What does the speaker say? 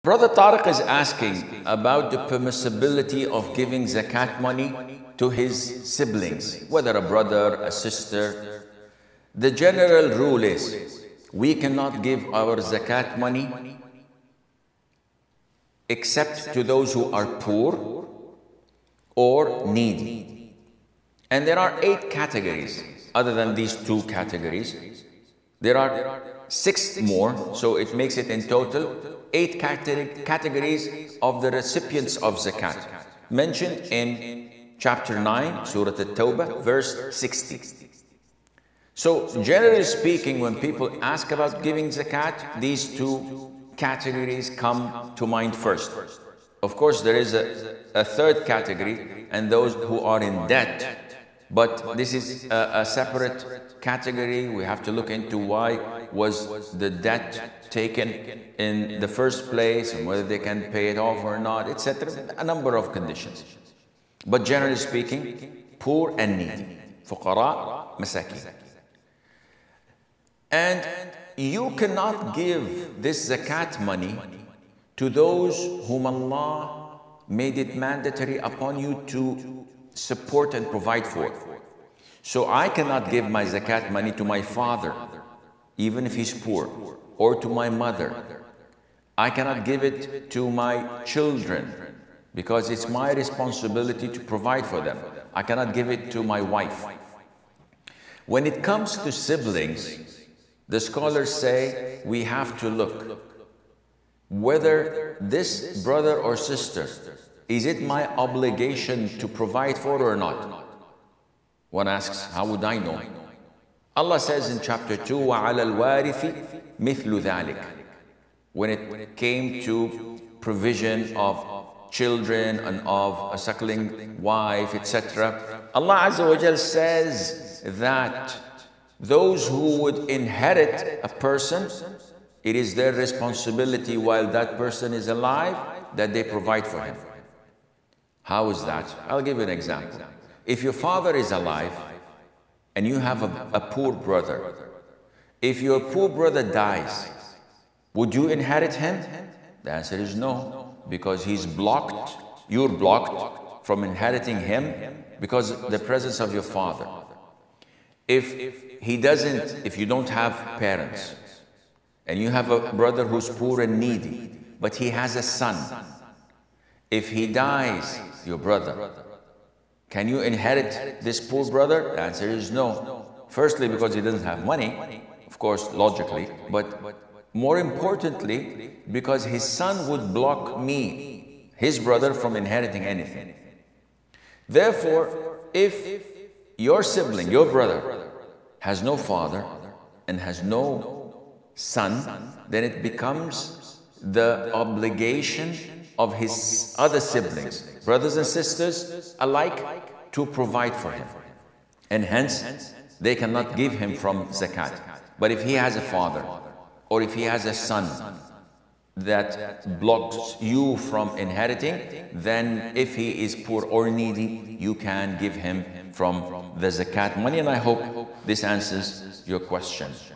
Brother Tariq is asking about the permissibility of giving zakat money to his siblings, whether a brother, a sister. The general rule is we cannot give our zakat money except to those who are poor or needy. And there are 8 categories other than these 2 categories. There are 6 more, so it makes it in total 8 categories of the recipients of zakat, mentioned in chapter 9, Surah At-Tawbah, verse 60. So generally speaking, when people ask about giving zakat, these 2 categories come to mind first. Of course, there is a third category, and those who are in debt. But this is a separate category. We have to look into why was the debt taken in the first place, and whether they can pay it off or not, etc. A number of conditions. But generally speaking, poor and needy, fuqara, masakin. And you cannot give this zakat money to those whom Allah made it mandatory upon you to support and provide for. So I cannot give my zakat money to my father, even if he's poor, or to my mother. I cannot give it to my children, because it's my responsibility to provide for them. I cannot give it to my wife. When it comes to siblings, the scholars say we have to look whether this brother or sister, is it my obligation to provide for or not? One asks, how would I know? Allah says in chapter 2, وَعَلَى الْوَارِثِ مِثْلُ ذَلِكَ. When it came to provision of children and of a suckling wife, etc., Allah Azza wa Jal says that those who would inherit a person, it is their responsibility while that person is alive that they provide for him. How is that? I'll give you an example. If your father is alive and you have a poor brother, if your poor brother dies, would you inherit him? The answer is no, because he's blocked, you're blocked from inheriting him because of the presence of your father. If you don't have parents, and you have a brother who's poor and needy, but he has a son, if he dies, your brother, can you inherit this poor brother? The answer is no. Firstly, because he doesn't have money, of course, logically, but more importantly, because his son would block me, his brother, from inheriting anything. Therefore, if your sibling, your brother, has no father and has no son, then it becomes the obligation of his other siblings, brothers and sisters alike, to provide for him. And hence, they cannot give him from zakat. But if he has a father, or if he has a son that blocks you from inheriting, then if he is poor or needy, you can give him from the zakat money. And I hope this answers your question.